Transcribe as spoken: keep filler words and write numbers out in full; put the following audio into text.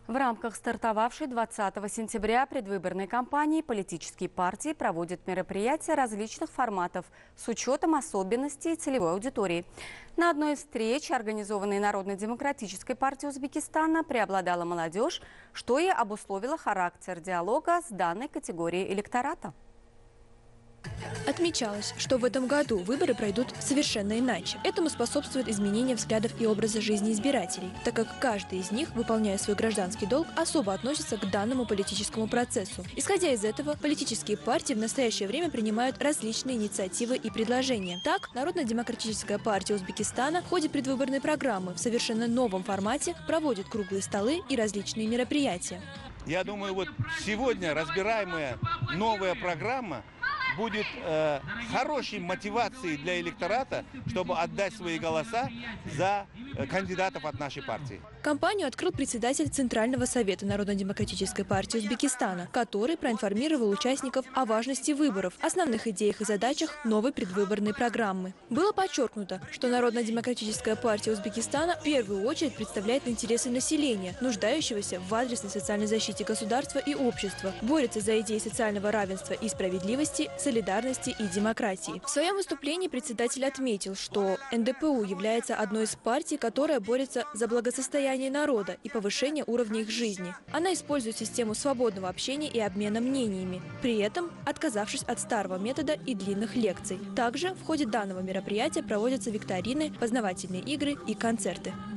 В рамках стартовавшей двадцатого сентября предвыборной кампании политические партии проводят мероприятия различных форматов с учетом особенностей целевой аудитории. На одной из встреч, организованной Народно-демократической партией Узбекистана, преобладала молодежь, что и обусловило характер диалога с данной категорией электората. Отмечалось, что в этом году выборы пройдут совершенно иначе. Этому способствует изменение взглядов и образа жизни избирателей, так как каждый из них, выполняя свой гражданский долг, особо относится к данному политическому процессу. Исходя из этого, политические партии в настоящее время принимают различные инициативы и предложения. Так, Народно-демократическая партия Узбекистана в ходе предвыборной программы в совершенно новом формате проводит круглые столы и различные мероприятия. Я думаю, вот сегодня разбираемая новая программа будет э, хорошей мотивацией для электората, чтобы отдать свои голоса за э, кандидатов от нашей партии. Кампанию открыл председатель Центрального совета Народно-демократической партии Узбекистана, который проинформировал участников о важности выборов, основных идеях и задачах новой предвыборной программы. Было подчеркнуто, что Народно-демократическая партия Узбекистана в первую очередь представляет интересы населения, нуждающегося в адресной социальной защите государства и общества, борется за идеи социального равенства и справедливости, солидарности и демократии. В своем выступлении председатель отметил, что эн дэ пэ у является одной из партий, которая борется за благосостояние народа и повышение уровня их жизни. Она использует систему свободного общения и обмена мнениями, при этом отказавшись от старого метода и длинных лекций. Также в ходе данного мероприятия проводятся викторины, познавательные игры и концерты.